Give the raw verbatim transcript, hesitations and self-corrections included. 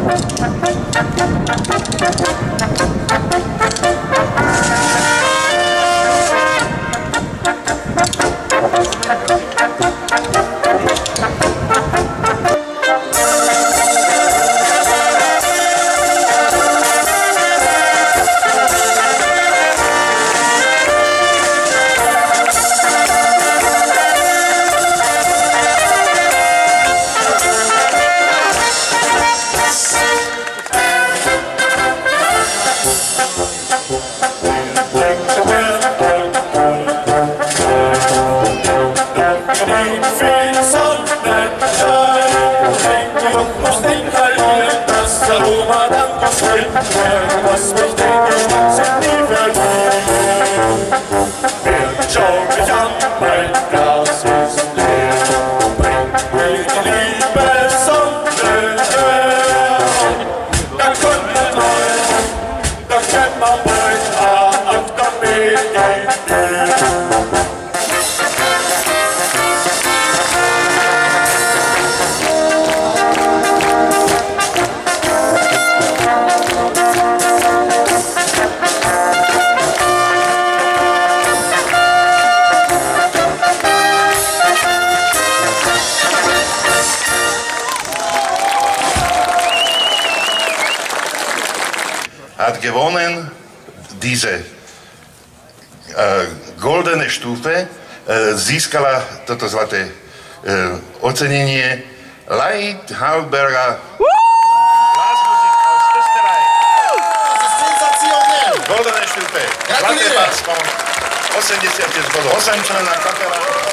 Was mich denke, sind nie verliehen. Wer schaut mich an, mein Glas ist leer. Bringt mir die Liebe Sonne her. Dann kommt ihr neu, dann kennt man euch an, dann bin ich. Hat gewonnen diese äh, goldene Stufe, äh, získala toto zlaté äh, ocenenie Laid Halberga Blasmusik aus Österreich. Goldene Stufe, zlaté pásmo, osemdesiatpäť bodov, osem členná kapela.